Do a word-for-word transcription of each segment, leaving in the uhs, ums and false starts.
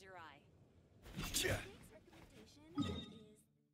your eye. Yeah. Next recommendation is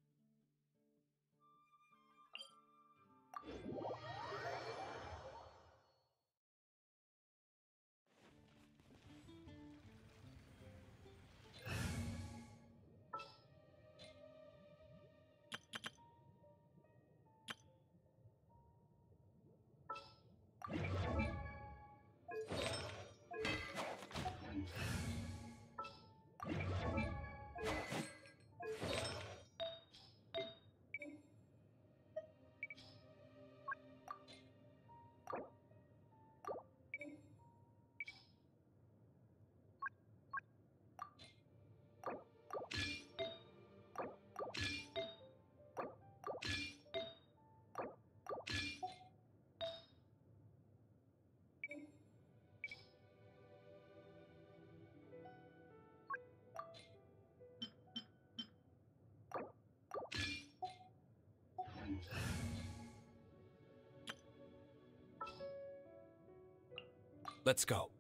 Let's go.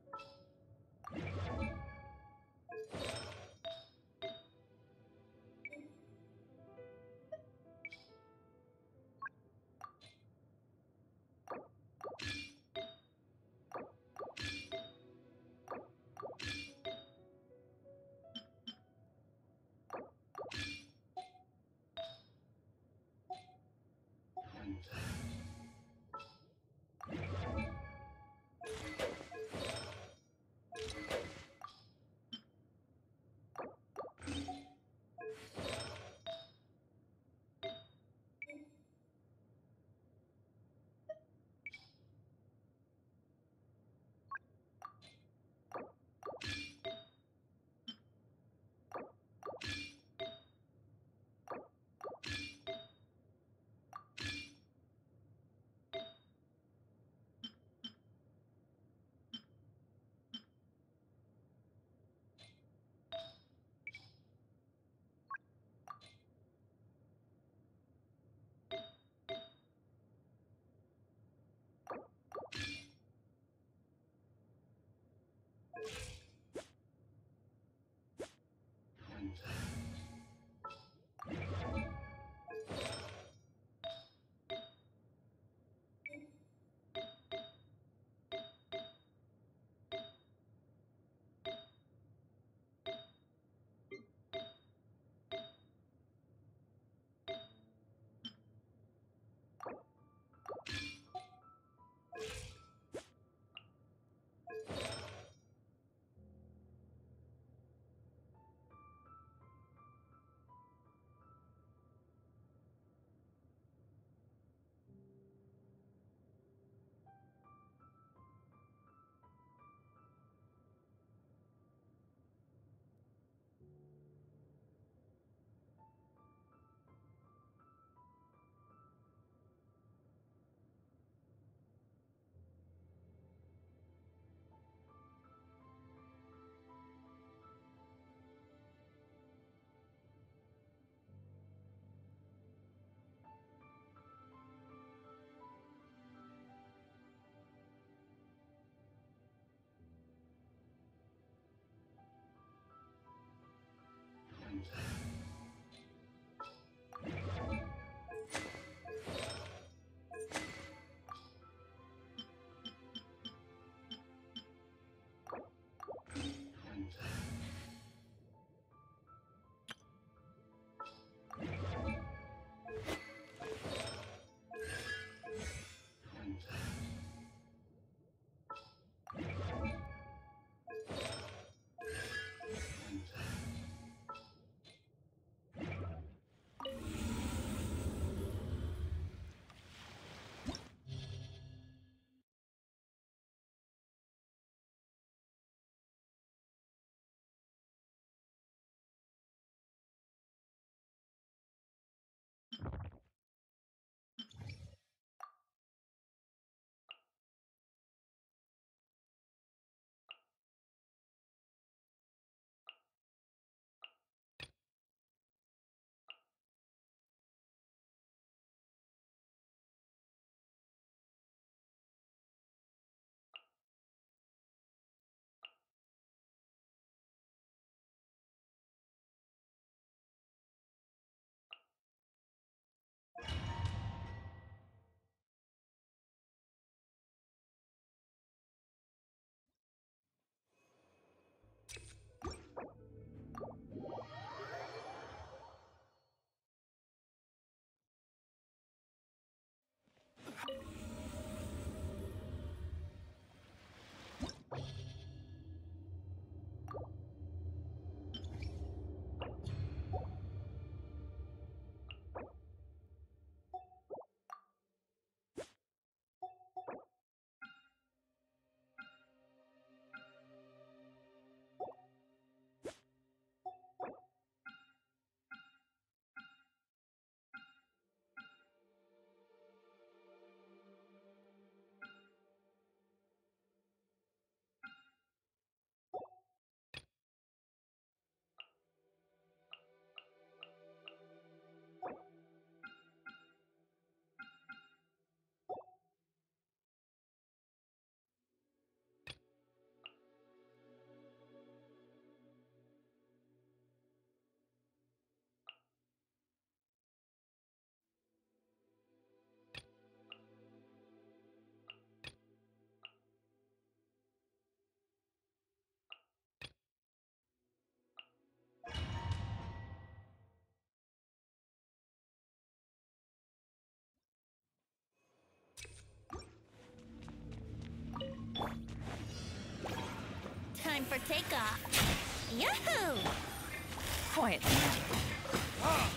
Time for takeoff. Yahoo! Quietly now.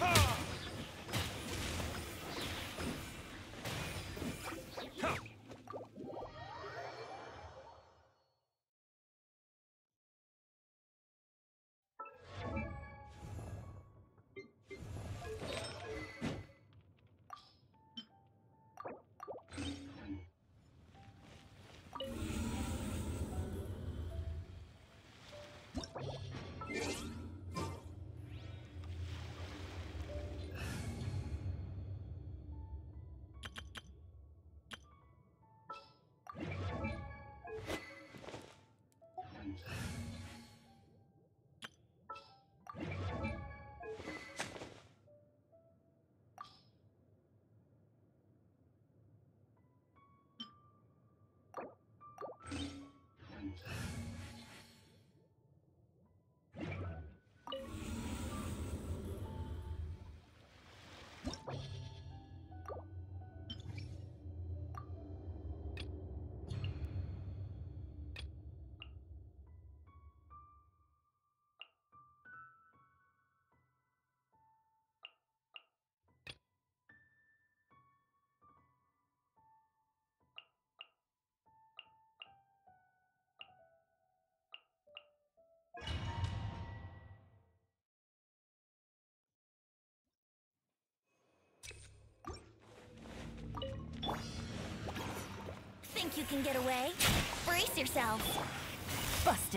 Think you can get away? Brace yourself. Busted.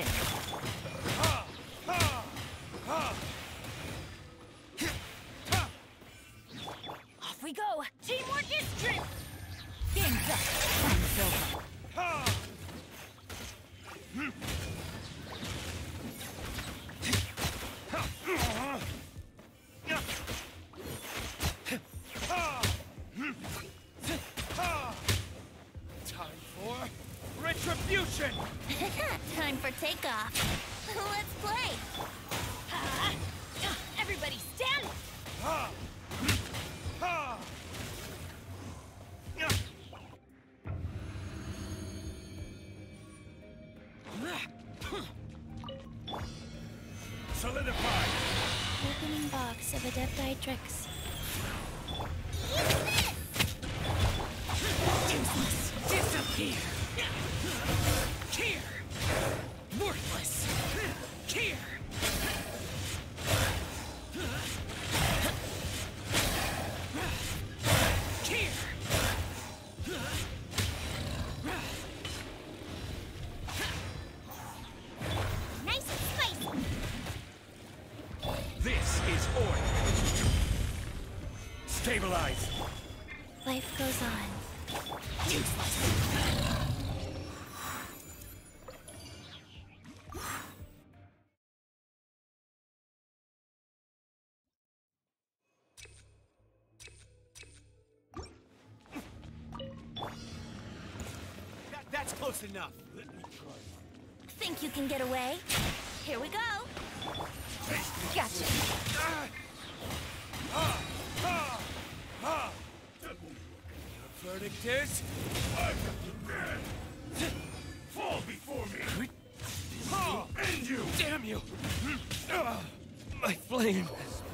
Off we go. Teamwork is strength. Game's up. Time's over. Time for retribution! Time for takeoff. Let's play. Ah. Everybody stand. Ha! Ha! Solidify! Opening box of Adepti tricks. Useless. Disappear. Here. Worthless. Here. Here. Nice and spicy. This is order. Stabilize. Life goes on. That, that's close enough. Let me try. Think you can get away? Here we go. Gotcha. Ah! Ah! Ah! Ah! The verdict is... I demand! Fall before me! Ah! End you! Damn you! Ah! My flame!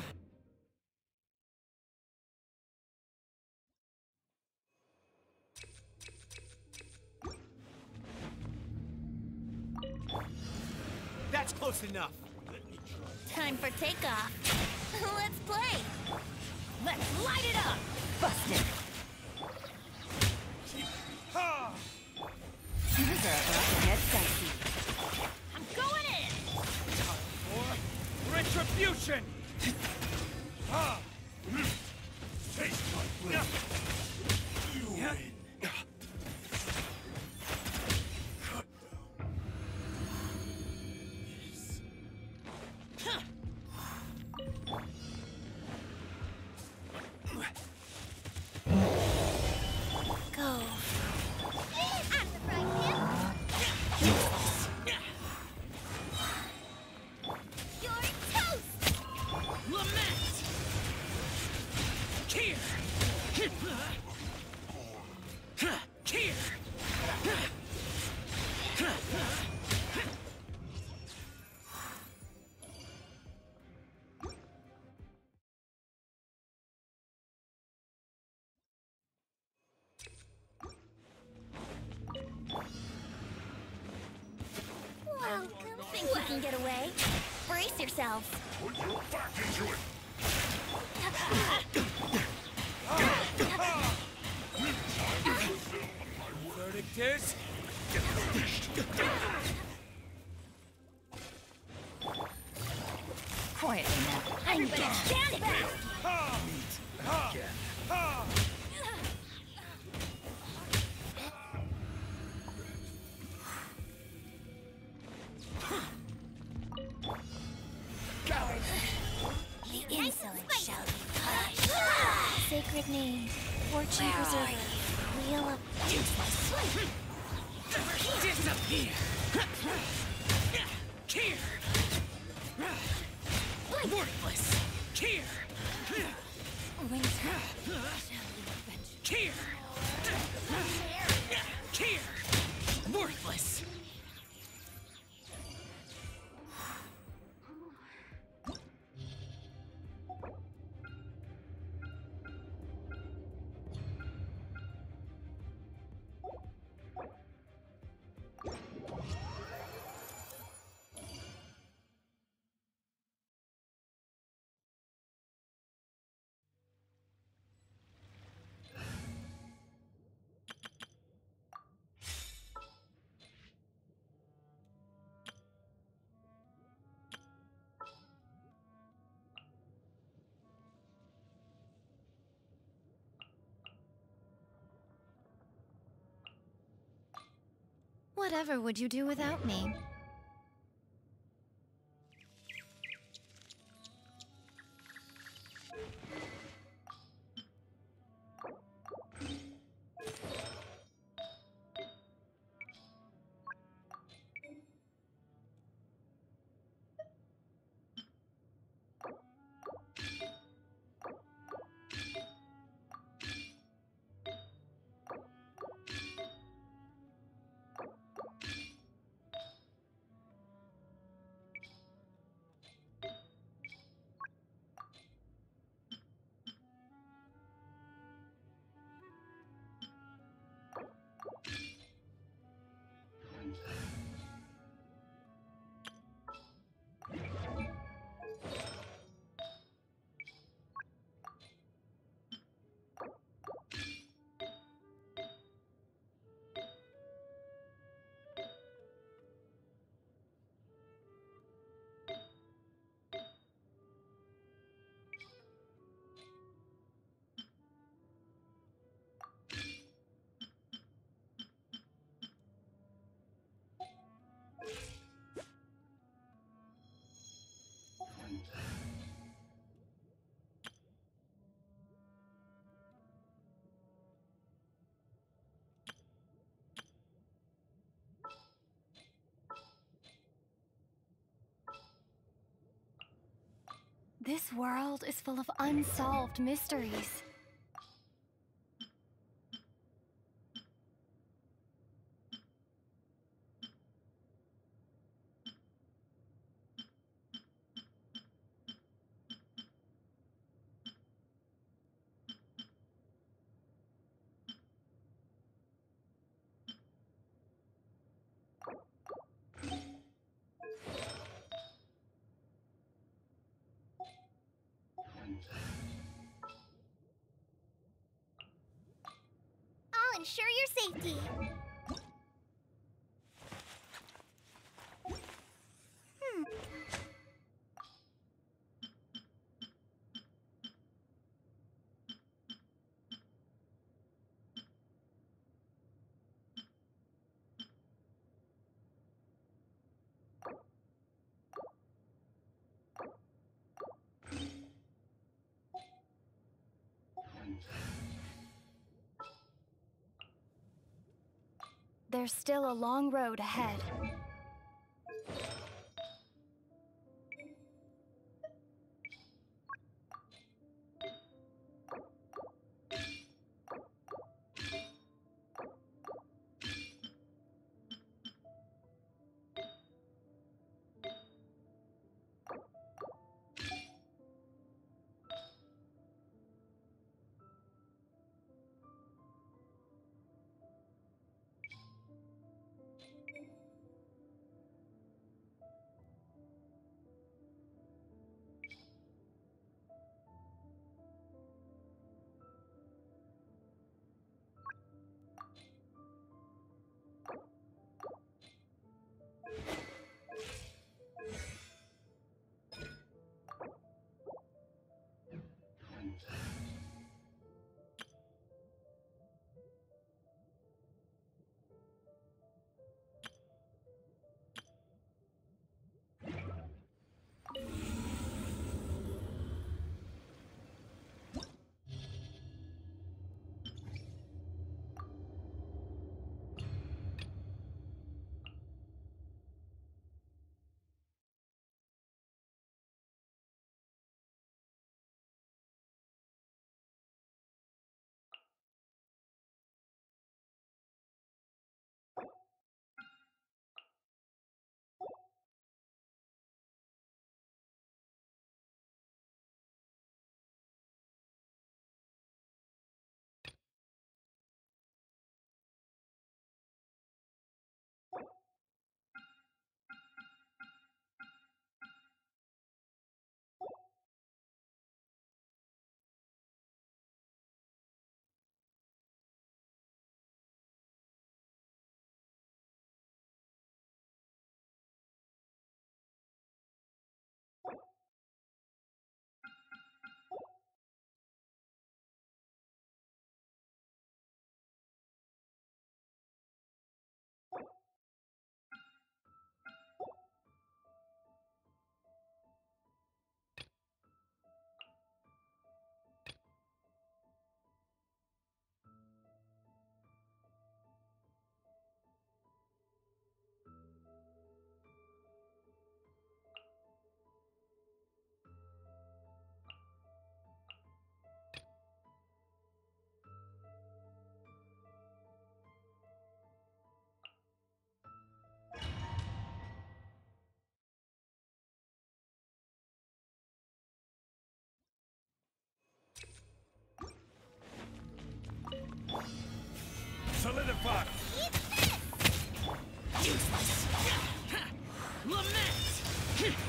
That's close enough. Let me try. Time for takeoff. Let's play. Let's light it up. Busted. Ha! You deserve about to get dicey. I'm going in. Time for retribution! Ha! Taste my blade. You win. Cut down. Go. I'm the frying pan. You're toast. Lament. Brace yourselves. Put your back into it! Verdict is... Quietly now. Everybody stand back! The insolent shall be punished. Sacred name, fortune preserver, wheel of Disappear! Here! Worthless! Here! Wings shall be avenged. Here! Here! Worthless! Whatever would you do without me? This world is full of unsolved mysteries. I'll ensure your safety. Hmm. There's still a long road ahead.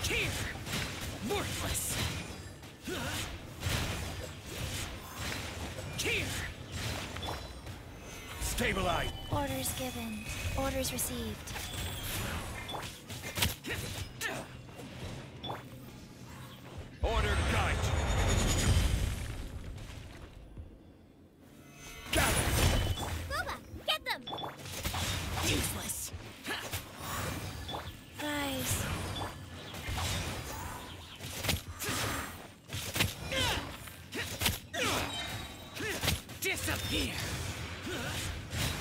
Here! Worthless! Here! Stabilize! Orders given. Orders received. Order guide! Got it! Boba, get them! Useless. Guys, Disappear!